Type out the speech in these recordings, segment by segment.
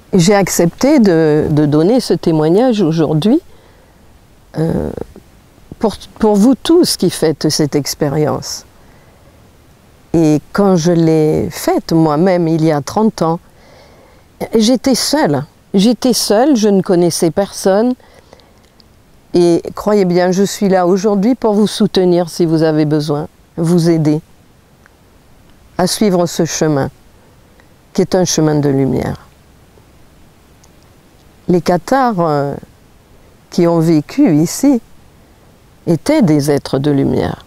J'ai accepté de donner ce témoignage aujourd'hui pour vous tous qui faites cette expérience. Et quand je l'ai faite moi-même il y a 30 ans, j'étais seule. J'étais seule, je ne connaissais personne. Et croyez bien, je suis là aujourd'hui pour vous soutenir si vous avez besoin, vous aider à suivre ce chemin, qui est un chemin de lumière. Les cathares qui ont vécu ici étaient des êtres de lumière.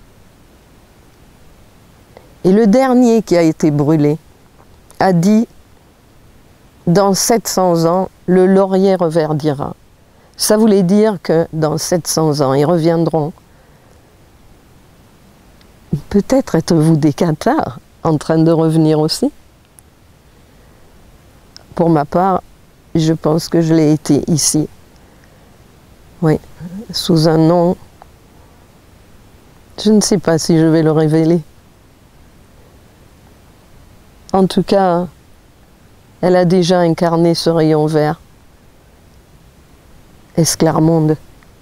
Et le dernier qui a été brûlé a dit « Dans 700 ans, le laurier reverdira ». Ça voulait dire que dans 700 ans, ils reviendront. Peut-être êtes-vous des cathares en train de revenir aussi. Pour ma part, je pense que je l'ai été ici. Oui, sous un nom. Je ne sais pas si je vais le révéler. En tout cas, elle a déjà incarné ce rayon vert. Esclarmonde,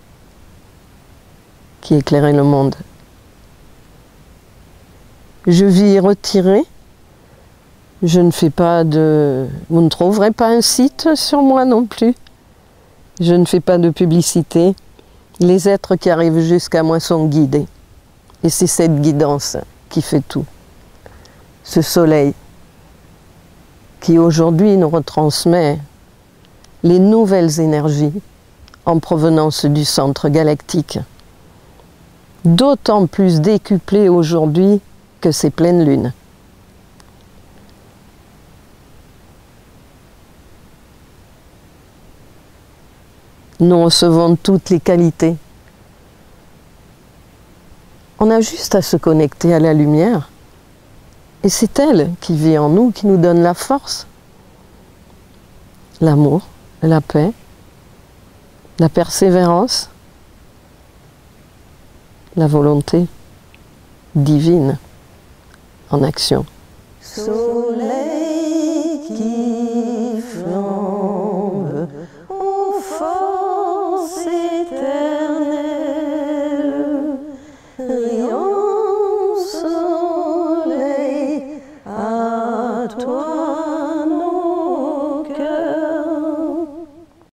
qui éclairait le monde. Je vis retirée. Je ne fais pas de... Vous ne trouverez pas un site sur moi non plus. Je ne fais pas de publicité. Les êtres qui arrivent jusqu'à moi sont guidés. Et c'est cette guidance qui fait tout. Ce soleil qui aujourd'hui nous retransmet les nouvelles énergies en provenance du centre galactique, d'autant plus décuplées aujourd'hui que ces pleines lunes. Nous recevons toutes les qualités. On a juste à se connecter à la lumière. Et c'est elle qui vit en nous, qui nous donne la force, l'amour, la paix, la persévérance, la volonté divine en action. Soleil qui